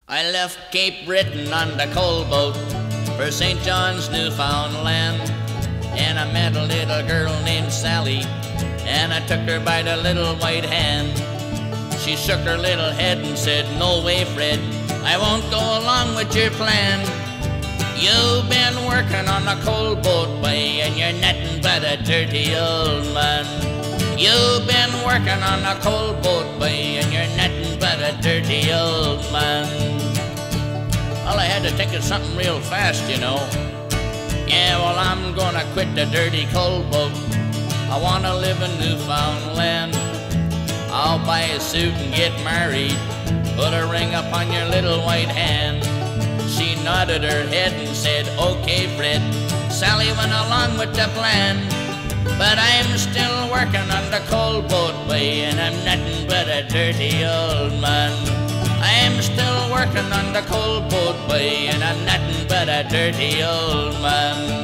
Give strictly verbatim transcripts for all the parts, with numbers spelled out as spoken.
I left Cape Breton on the coal boat for Saint John's, Newfoundland, and I met a little girl named Sally, and I took her by the little white hand. She shook her little head and said, "No way, Fred, I won't go along with your plan. You've been working on a coal boat, boy, and you're nothing but a dirty old man. You've been working on a coal boat, boy, and you're nothing but a dirty old man." Well, I had to think of something real fast, you know. Yeah, well, I'm gonna quit the dirty coal boat. I wanna live in Newfoundland. I'll buy a suit and get married. Put a ring up on your little white hand. She nodded her head and said, "Okay, Fred." Sally went along with the plan. But I'm still working on the coal boat, boy, and I'm nothing but a dirty old man. I'm still working on the coal boat, boy, and I'm nothing but a dirty old man.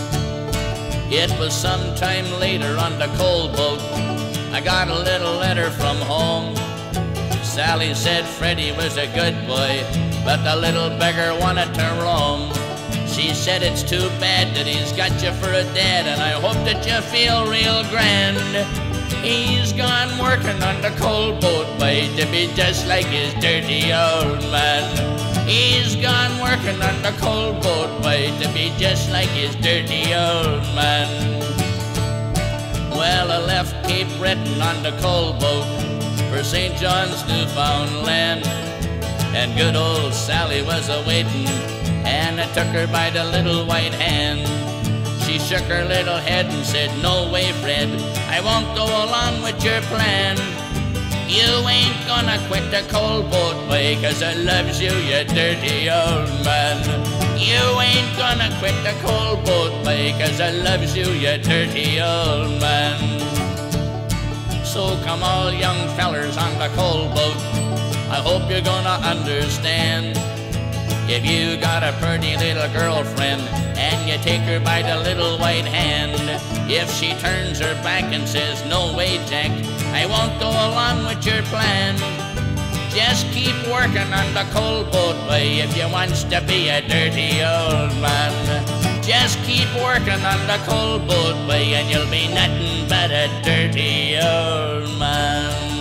It was some time later on the coal boat, I got a little letter from home. Sally said Freddie was a good boy, but the little beggar wanted to roam. She said it's too bad that he's got you for a dad, and I hope that you feel real grand. He's gone working on the coal boat, boy, to be just like his dirty old man. He's gone working on the coal boat, boy, to be just like his dirty old man. Well, I left Cape Breton on the coal boat for Saint John's, Newfoundland, and good old Sally was a-waiting, and I took her by the little white hand. She shook her little head and said, "No way, Fred, I won't go along with your plan. You ain't gonna quit the coal boat, boy, 'cause I loves you, you dirty old man. You ain't gonna quit the coal boat, boy, 'cause I loves you, you dirty old man." So come all young fellers on the coal boat, I hope you're gonna understand. If you got a pretty little girlfriend and you take her by the little white hand, if she turns her back and says, "No way, Jack, I won't go along with your plan," just keep working on the coal boat, boy, if you wants to be a dirty old man. Just keep working on the coal boat, boy, and you'll be nothing but a dirty old man.